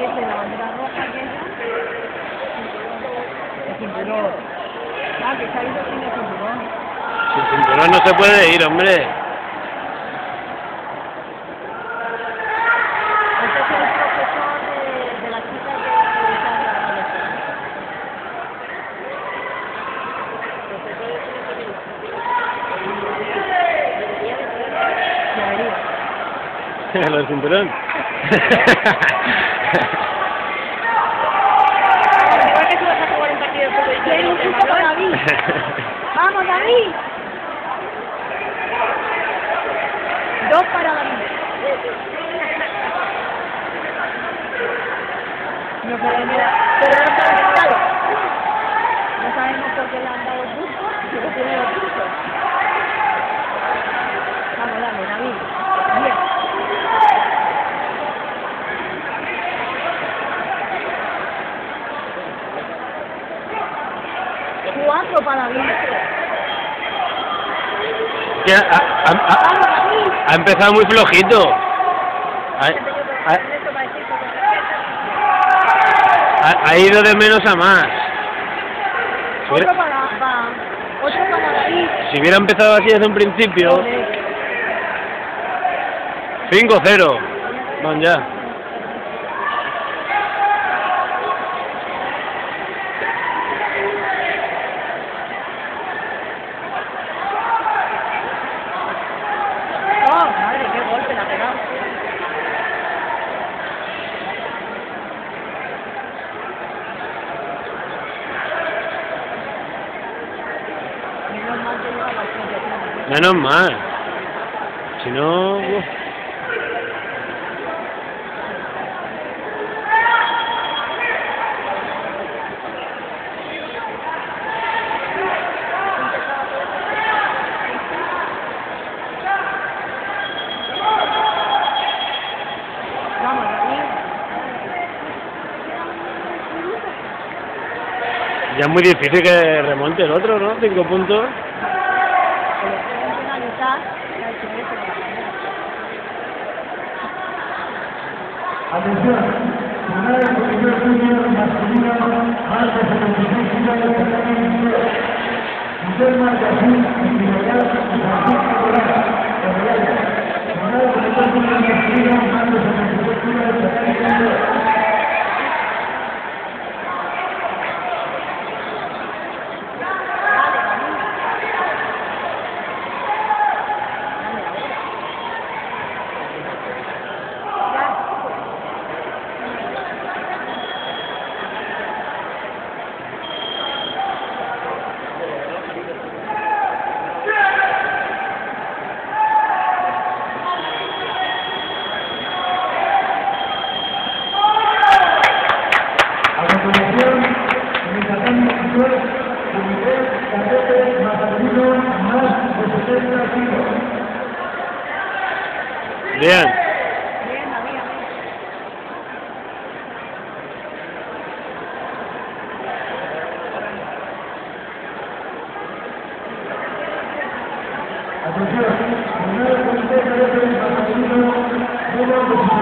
es la bandera roja aquella. El cinturón. Ah, que se ha ido sin el cinturón. Sin cinturón no se puede ir, hombre. Este es el profesor de la chica que está en la Lo del cinturón. ¡Vamos, David! 2 para David. No podemos, pero no sabemos, no sabemos por qué le han dado puntos, pero tiene los puntos. Vamos, dale, David. Bien. 4 para David. Que ha empezado muy flojito. Ha ido de menos a más. Otro para David. Si hubiera empezado así desde un principio. 5-0. Van ya. Oh, madre, qué golpe la ha pegado. Menos mal que lleva la frente. Menos mal. Si no... uf. Vamos, David. Ya es muy difícil que remonte el otro, ¿no? 5 puntos. Atención, primera posición junior masculino, más de 76 kilos de peso. Miguel Marcasín, individual, Francisco Corral, Correal. Primera posición junior masculino, más de 76 kilos de peso. A continuación, en el tatami superior, Miguel Cadete masculino, más de 70 kilos. Bien. Bien, David, Atención, primero comité cadete masculino, número